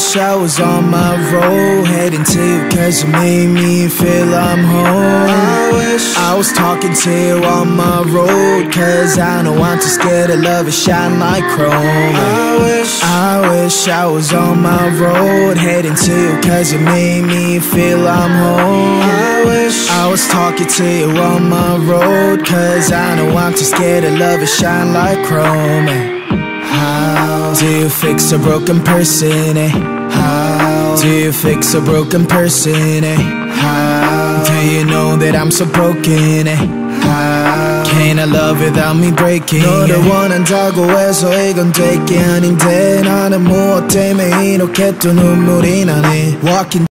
wish I was on my road, heading to you cause you made me feel I'm home. I wish I was talking to you on my road, cause I know I'm too scared to love it shine like chrome. I wish I was on my road, heading to you cause you made me feel I'm home. I wish I was talking to you on my road, cause I know I'm too scared to love it shine like chrome. How do you fix a broken person, eh? How do you fix a broken person, eh? How do you know that I'm so broken, eh? How can I love without me breaking? 너를 원한다고 해서 이건 될 게 아닌데 나는 무엇 때문에 이렇게 또 눈물이 나네. Walking